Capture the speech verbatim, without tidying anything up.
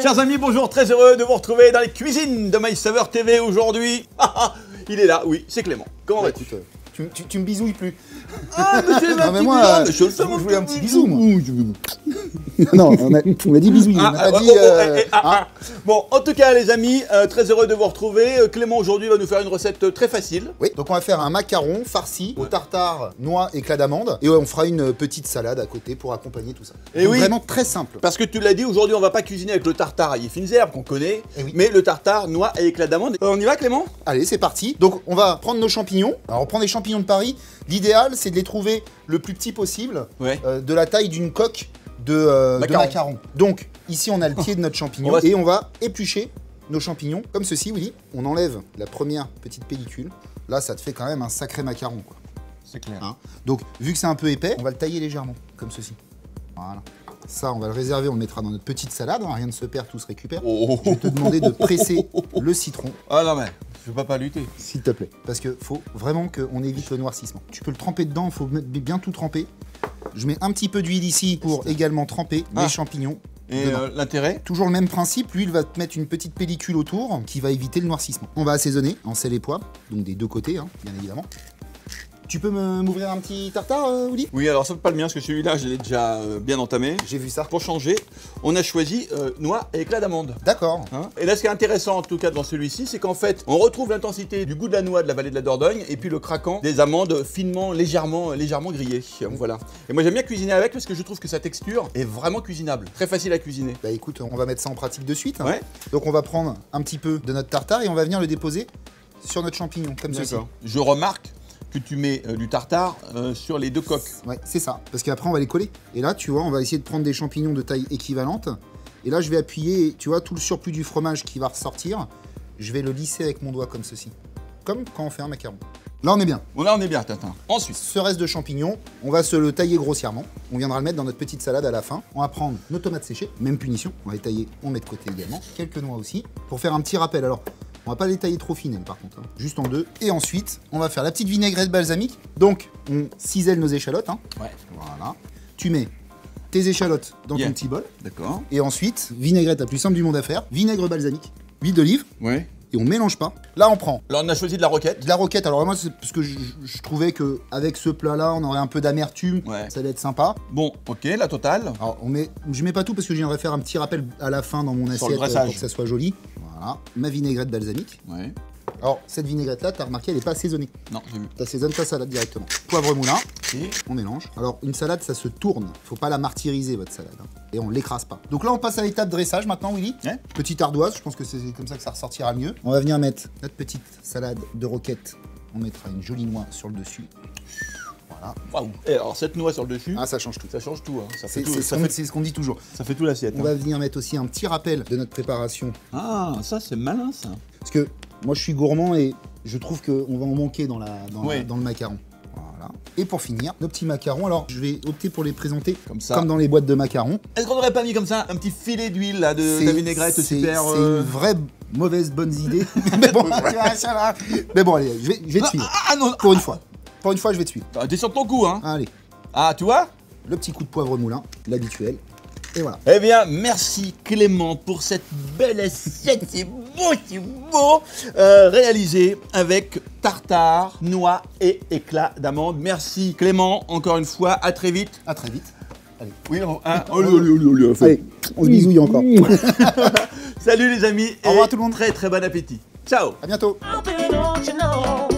Chers amis, bonjour, très heureux de vous retrouver dans les cuisines de My Saveur T V aujourd'hui. Il est là, oui, c'est Clément. Comment bah, vas-tu? tu, tu, tu me bisouilles plus. Ah, monsieur non, mais moi, je, je, je voulais un petit bisou, moi. Non, on a, on a dit bisouille, ah, on n'a pas oh, dit... Euh, oh, eh, ah, hein. Bon, en tout cas, les amis, euh, très heureux de vous retrouver. Clément, aujourd'hui, va nous faire une recette très facile. Oui, donc on va faire un macaron farci au tartare, noix, éclat d'amande. Et ouais, on fera une petite salade à côté pour accompagner tout ça. Et donc, oui. Vraiment très simple. Parce que tu l'as dit, aujourd'hui, on va pas cuisiner avec le tartare à fines herbes qu'on connaît, oui. mais le tartare, noix et éclat d'amande. Euh, on y va, Clément? Allez, c'est parti. Donc, on va prendre nos champignons. Alors, on prend des champignons de Paris. L'idéal, c'est de les trouver le plus petit possible, ouais. euh, de la taille d'une coque de, euh, macaron. de macaron. Donc, ici, on a le pied de notre champignon on va... et on va éplucher nos champignons comme ceci, Willy. On enlève la première petite pellicule. Là, ça te fait quand même un sacré macaron, quoi. C'est clair. Hein, donc, vu que c'est un peu épais, on va le tailler légèrement, comme ceci. Voilà. Ça, on va le réserver, on le mettra dans notre petite salade. Hein, rien ne se perd, tout se récupère. Oh. Je vais te demander de presser le citron. Ah non, mais je ne peux pas lutter. S'il te plaît. Parce qu'il faut vraiment qu'on évite le noircissement. Tu peux le tremper dedans, il faut bien tout tremper. Je mets un petit peu d'huile ici pour également tremper ah. les champignons. Et euh, l'intérêt? Toujours le même principe, l'huile va te mettre une petite pellicule autour qui va éviter le noircissement. On va assaisonner en sel et poivre, donc des deux côtés, hein, bien évidemment. Tu peux m'ouvrir un petit tartare, euh, Willy? Oui, alors ça n'est pas le mien, parce que celui-là, je l'ai déjà euh, bien entamé. J'ai vu ça. Pour changer, on a choisi euh, noix et éclat d'amande. D'accord. Hein, et là, ce qui est intéressant, en tout cas, dans celui-ci, c'est qu'en fait, on retrouve l'intensité du goût de la noix de la vallée de la Dordogne, et puis le craquant des amandes finement, légèrement, légèrement grillées. Mmh. Voilà. Et moi, j'aime bien cuisiner avec, parce que je trouve que sa texture est vraiment cuisinable. Très facile à cuisiner. Bah écoute, on va mettre ça en pratique de suite. Hein. Ouais. Donc, on va prendre un petit peu de notre tartare, et on va venir le déposer sur notre champignon, comme ceci. Je remarque que tu mets euh, du tartare euh, sur les deux coques. Ouais, c'est ça. Parce qu'après, on va les coller. Et là, tu vois, on va essayer de prendre des champignons de taille équivalente. Et là, je vais appuyer, tu vois, tout le surplus du fromage qui va ressortir, je vais le lisser avec mon doigt comme ceci. Comme quand on fait un macaron. Là, on est bien. Bon, là, on est bien, Tintin. Ensuite, ce reste de champignons, on va se le tailler grossièrement. On viendra le mettre dans notre petite salade à la fin. On va prendre nos tomates séchées, même punition. On va les tailler, on met de côté également. Quelques noix aussi. Pour faire un petit rappel, alors... on va pas les tailler trop fines, par contre, hein. Juste en deux. Et ensuite, on va faire la petite vinaigrette balsamique. Donc, on cisèle nos échalotes. Hein. Ouais. Voilà. Tu mets tes échalotes dans yeah. ton petit bol. D'accord. Et ensuite, vinaigrette la plus simple du monde à faire. Vinaigre balsamique, huile d'olive. Ouais. Et on mélange pas. Là, on prend. Là, on a choisi de la roquette. De la roquette. Alors moi, c'est parce que je, je trouvais que avec ce plat-là, on aurait un peu d'amertume. Ouais. Ça allait être sympa. Bon, ok, la totale. Alors, on met, je mets pas tout parce que je viendrai faire un petit rappel à la fin dans mon assiette pour que ça soit joli. Voilà, ma vinaigrette balsamique. Ouais. Alors, cette vinaigrette-là, t'as remarqué, elle n'est pas assaisonnée. Non, j'ai vu. T'assaisonnes ta salade directement. Poivre moulin. Et on mélange. Alors, une salade, ça se tourne. Faut pas la martyriser, votre salade. Hein. Et on l'écrase pas. Donc là, on passe à l'étape dressage maintenant, Willy. Ouais. Petite ardoise, je pense que c'est comme ça que ça ressortira mieux. On va venir mettre notre petite salade de roquette. On mettra une jolie noix sur le dessus. Voilà. Waouh. Et alors cette noix sur le dessus, ah, ça change tout. Ça change tout. Hein. C'est ce qu'on dit toujours. Ça fait tout l'assiette. On hein. va venir mettre aussi un petit rappel de notre préparation. Ah, ça c'est malin ça. Parce que moi je suis gourmand et je trouve qu'on va en manquer dans, la, dans, oui. la, dans le macaron. Voilà. Et pour finir, nos petits macarons. Alors je vais opter pour les présenter comme ça, comme dans les boîtes de macarons. Est-ce qu'on n'aurait pas mis comme ça un petit filet d'huile là de, de la vinaigrette super C'est euh... une vraie mauvaise bonne idée. Mais bon, mais bon allez, je vais, je vais te suivre. Ah, ah non, pour une fois. Pour une fois, je vais te suivre. T'es sur ton coup, hein? Allez. Ah, tu vois? Le petit coup de poivre moulin, l'habituel. Et voilà. Eh bien, merci Clément pour cette belle assiette. C'est beau, c'est beau. Euh, réalisé avec tartare, noix et éclat d'amande. Merci Clément, encore une fois. À très vite. À très vite. Allez. Oui, on, hein, allez, allez, allez, allez, allez, on se bisouille encore. Salut les amis. Au revoir tout le monde. Très très bon appétit. Ciao. À bientôt.